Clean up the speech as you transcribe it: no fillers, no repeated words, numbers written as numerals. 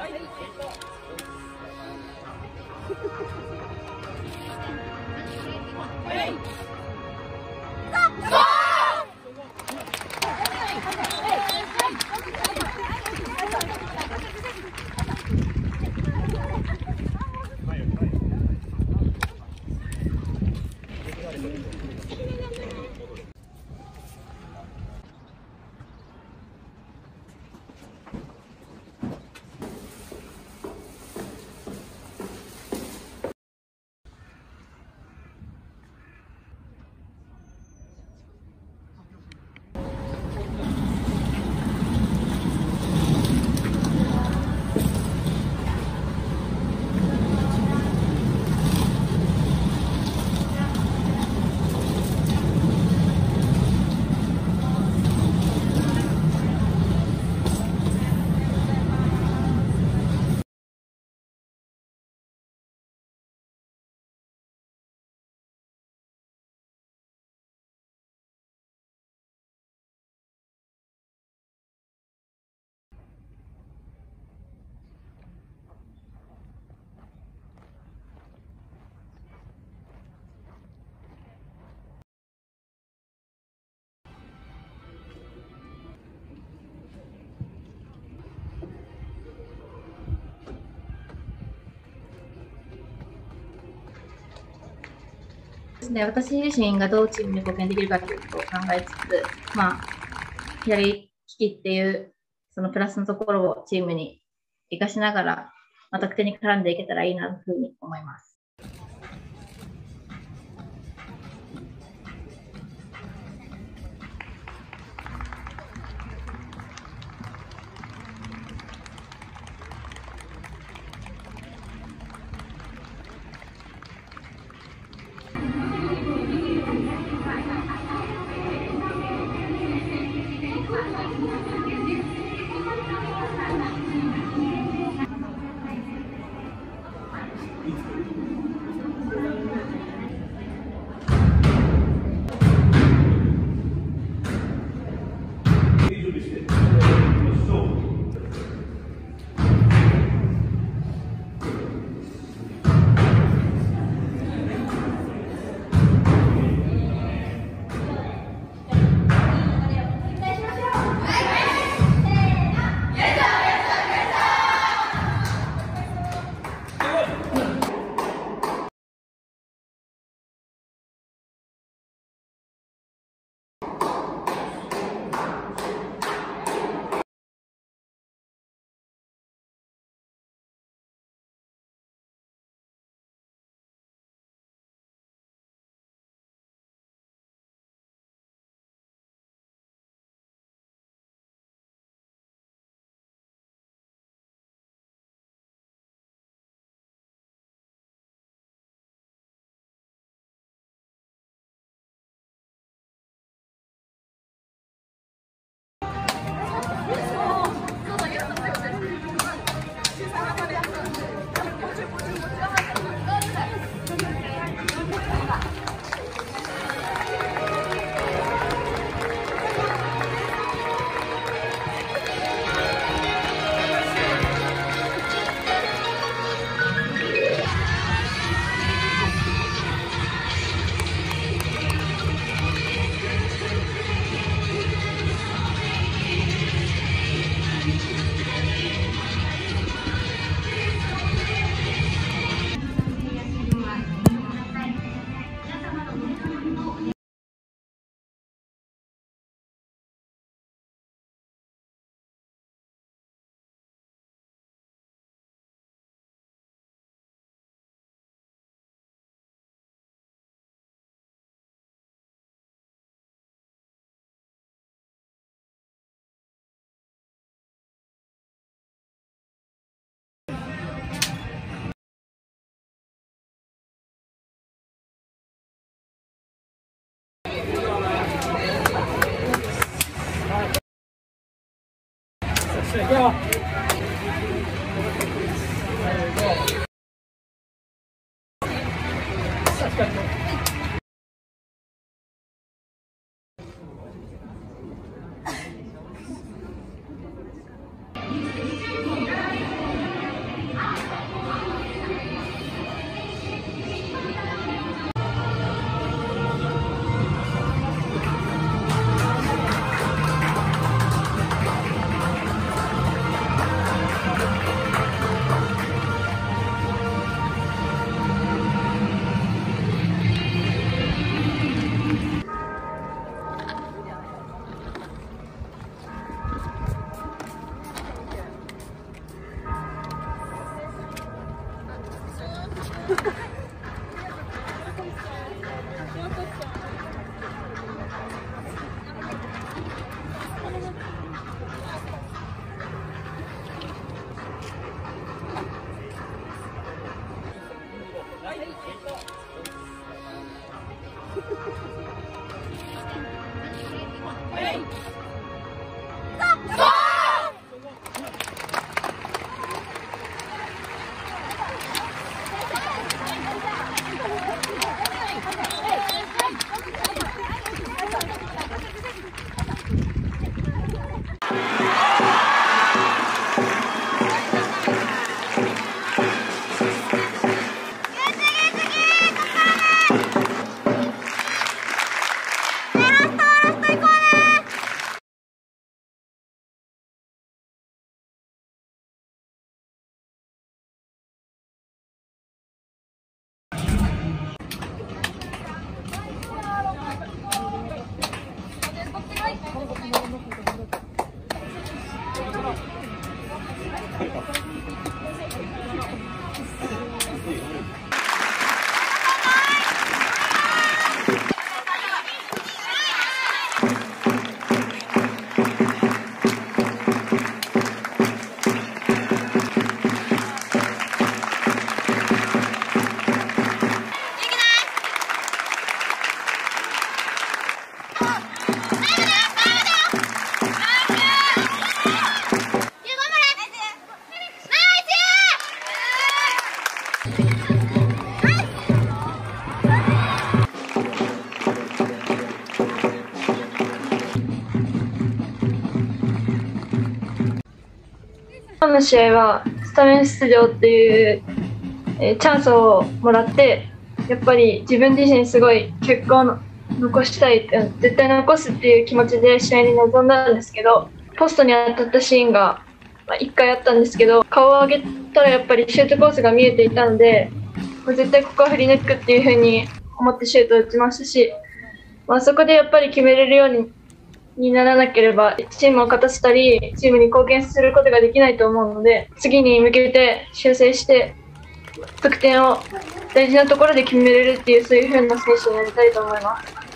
ですね、私自身がどうチームに貢献できるかということを考えつつ、左利きっていうそのプラスのところをチームに生かしながら、得点に絡んでいけたらいいなというふうに思います。 今日の試合はスタメン出場っていう、チャンスをもらって、やっぱり自分自身すごい結果を残したい、絶対残すっていう気持ちで試合に臨んだんですけど、ポストに当たったシーンが1回あったんですけど、顔を上げたらやっぱりシュートコースが見えていたので、絶対ここは振り抜くっていう風に思ってシュートを打ちましたし、そこでやっぱり決めれるようにならなければチームを勝たせたりチームに貢献することができないと思うので、次に向けて修正して得点を大事なところで決めれるっていう、そういう風な選手になりたいと思います。